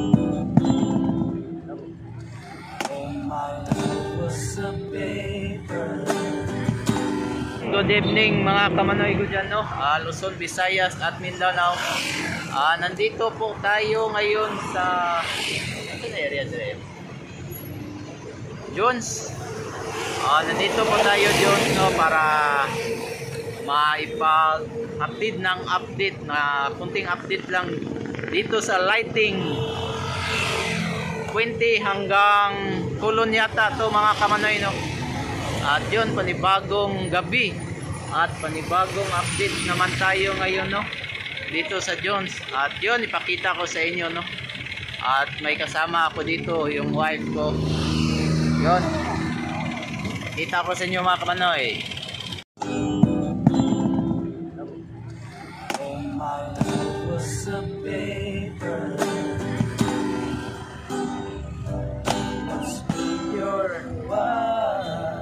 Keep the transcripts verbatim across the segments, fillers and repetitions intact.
Good evening mga kamanoy ko dyan, no? uh, Luzon, Visayas at Mindanao. uh, Nandito po tayo ngayon sa ano na area dito? Jones. uh, Nandito po tayo Jones, no? Para maipag-update ng update na kunting update lang dito sa lighting twenty hanggang Kulon yata to mga kamanoy, no? At yun, panibagong gabi at panibagong update naman tayo ngayon, no? Dito sa Jones. At yun, ipakita ko sa inyo, no? At may kasama ako dito, yung wife ko. Yun, kita ko sa inyo mga kamanoy. Oh my love was a paper. Must be your wife.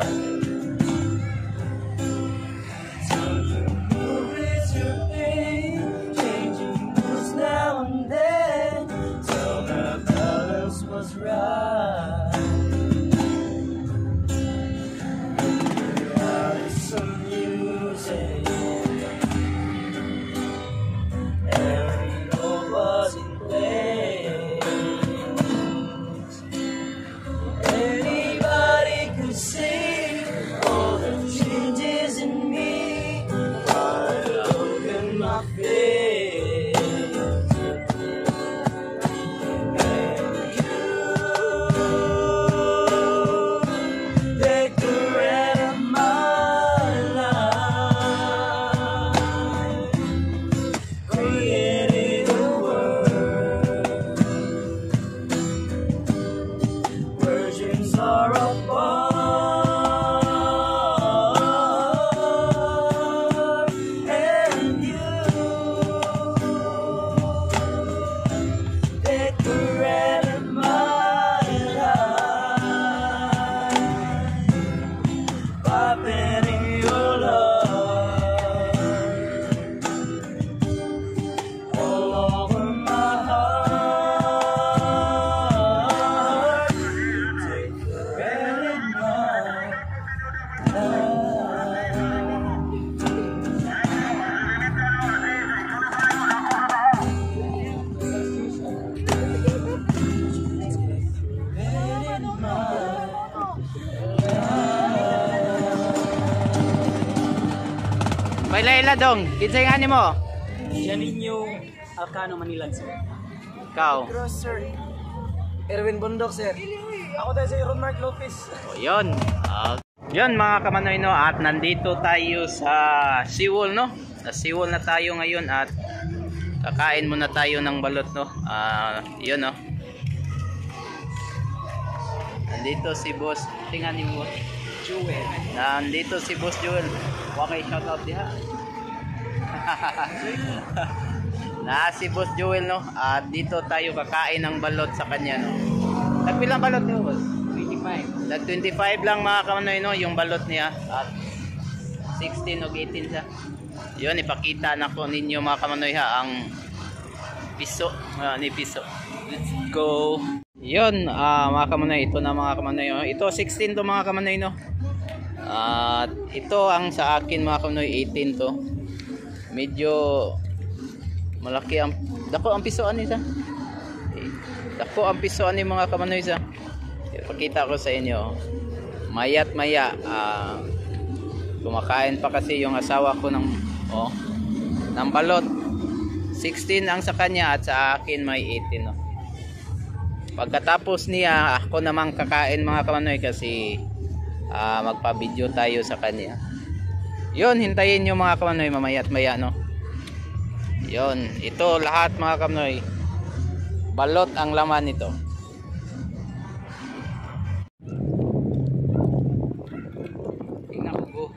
Baila-ila dong, kinsay nga ni mo? Janinho Alcano, Manila, sir. Ikaw? Sir. Erwin Bondok, sir. Ako tayo si Ron Mark Lopez. O yun. Uh, yun mga kamanoy, no? At nandito tayo sa Seawall, no? Sa Seawall na tayo ngayon at kakain muna tayo ng balot, no? Uh, yun, no? Nandito si Boss. Tingnan ni Boss Jewel. Nandito si Boss Jewel. Okay, shout out diha. Na si Boss Jewel, no? At dito tayo kakain ng balot sa kanya, no? Nagpilang balot niyo, Boss? twenty-five. Nag twenty-five lang mga kamanoy, no? Yung balot niya. At sixteen o eighteen siya. Yun, ipakita na ko ninyo mga kamanoy ha ang piso. Uh, ni piso. Let's go. Yun, uh, mga kamanoy. Ito na mga kamanoy. Oh. Ito sixteen to mga kamanoy, no? At uh, ito ang sa akin mga kamanoy, eighteen to. Medyo malaki ang dako ang pisoan nisa. Dako ang pisoan ni mga kamanoy sa. Ipakita ko sa inyo. Mayat maya uh, kumakain pa kasi yung asawa ko ng oh, ng balot. sixteen ang sa kanya at sa akin may eighteen, no? Pagkatapos niya ako namang kakain mga kamanoy kasi Uh, magpa-video tayo sa kanya. Yun, hintayin nyo mga kamanoy mamayat maya, no? Yun, ito lahat mga kamanoy balot ang laman nito. Tingnan ko.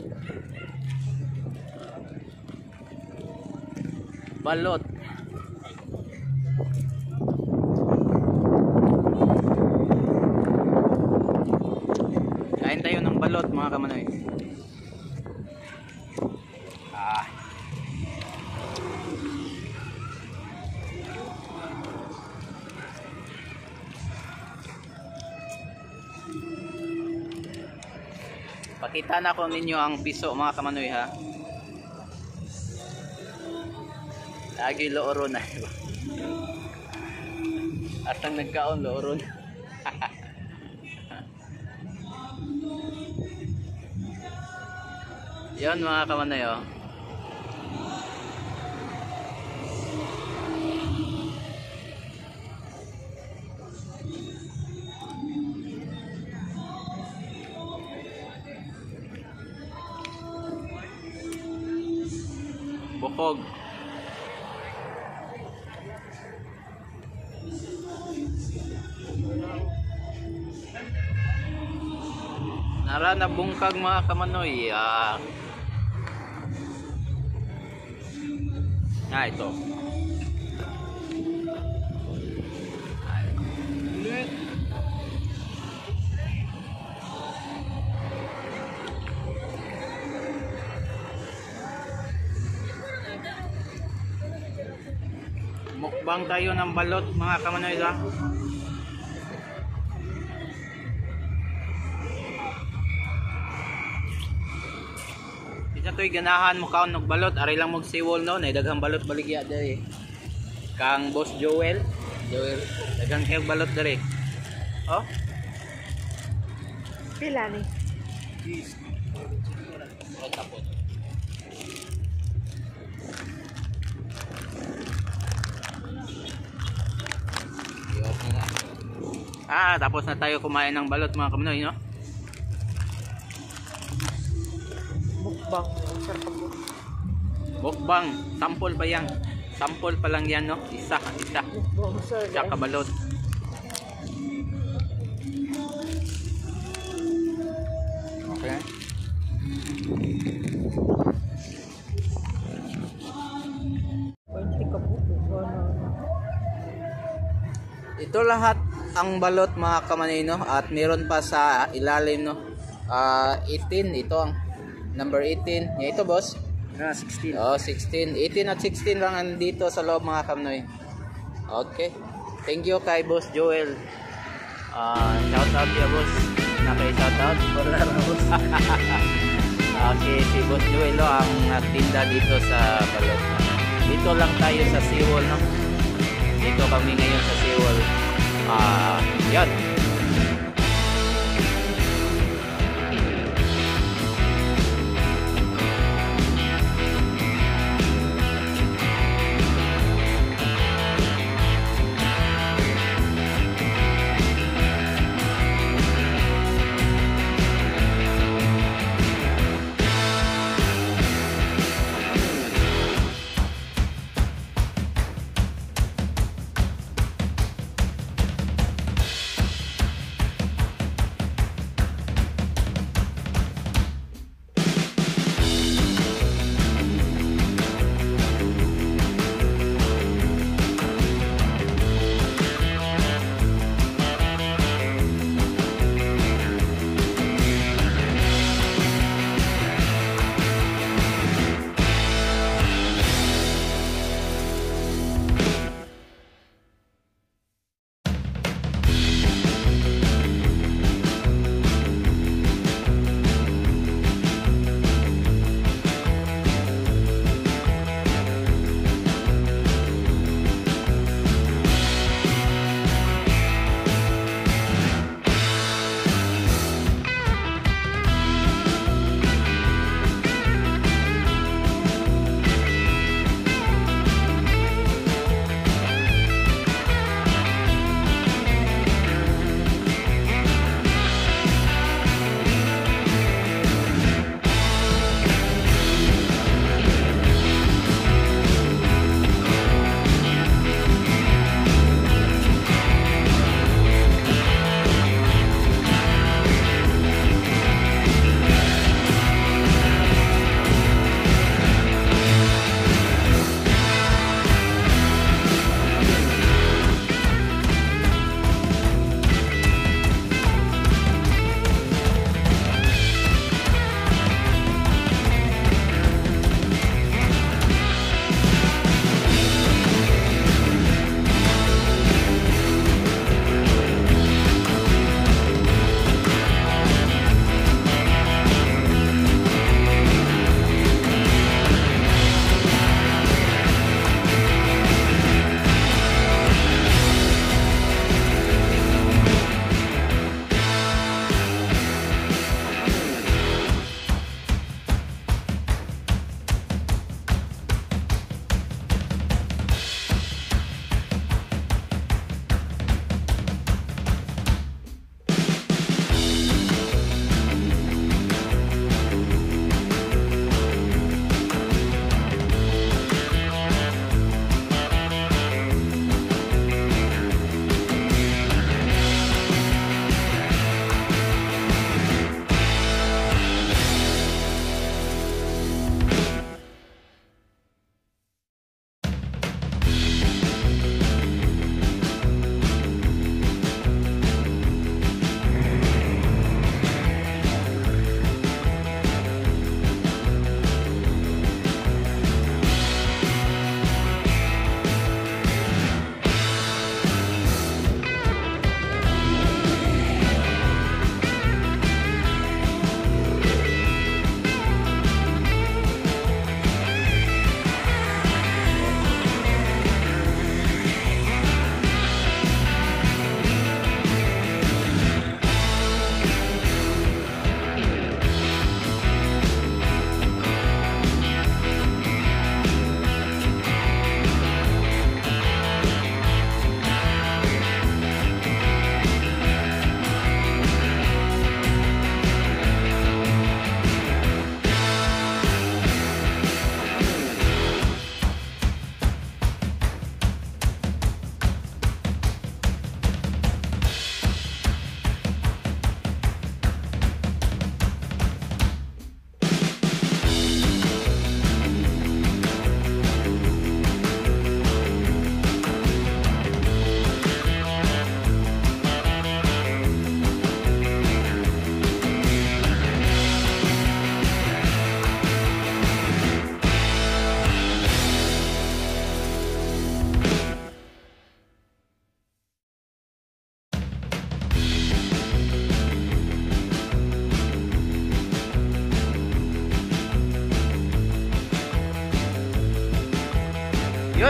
Balot. Kain tayo ng balot mga kamanoy. Ah. ipakita na ko ninyo ang piso mga kamanoy ha. Lagi looro na. At ang nagkaon looro na. Yan mga kamanoy oh. Bukog. Nara na bungkag mga kamanoy. Ah, ah ito. Mukbang tayo ng balot mga kamanoy ha. Isa to'y ganahan mo kaon ng balot. Ari lang mong siwol no. Naidaghang balot baligya dali. Kang Boss Joel. Joel. Daghang kayong balot dali. Oh. Pila ni? Oh, tapos. Ah, tapos na tayo kumain ng balot mga kamanoy no. Mukbang. Sarap po. Mukbang, sample pa yan. Sample pa lang yan no. Isa, isa. Mukbang sir. Isa ka balot. Okay. twenty ka po. Ito lahat ang balot mga kamanoy no. At meron pa sa ilalim no. Ah, eighteen ito ang number eighteen. Ya ito boss. Ah, sixteen. Oh, sixteen. eighteen at sixteen lang andito sa loob mga kamanoy. Okay. Thank you kay Boss Joel. Ah, shout out ya boss. Na kay shout out. Wala na boss. Okay, si Boss Joel no, ang nagtinda dito sa balot. Dito lang tayo sa Seawall no. Dito kami ngayon sa Seawall. Ah, yan.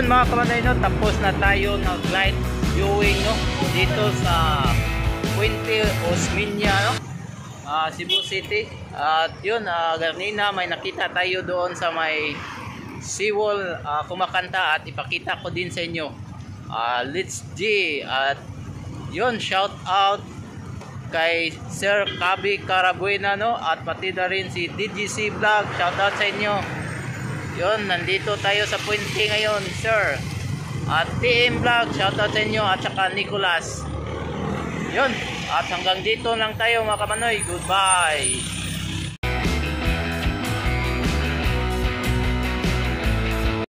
yun mga kamanoy, no, tapos na tayo nag-light viewing, no, dito sa Puente Osmeña, no, ah, Cebu City. At yun, uh, ganina may nakita tayo doon sa may seawall, uh, kumakanta, at ipakita ko din sa inyo. uh, Let's G. At yun, shout out kay Sir Kabi Carabuena, no, at pati na rin si D G C Vlog, shout out sa inyo. Yun, nandito tayo sa Puente ngayon, sir. At T M Vlog, shout out sa inyo, at saka Nicolas. Yun, at hanggang dito lang tayo mga kamanoy. Goodbye.